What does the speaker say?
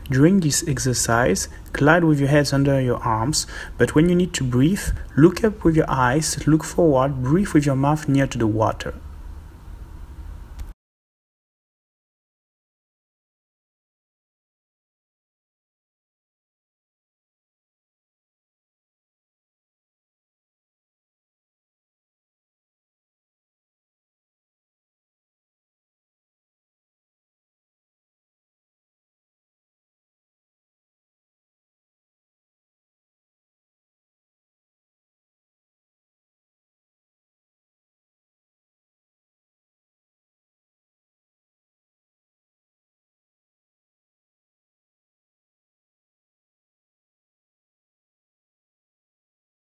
During this exercise, glide with your heads under your arms, but when you need to breathe, look up with your eyes, look forward, breathe with your mouth near to the water.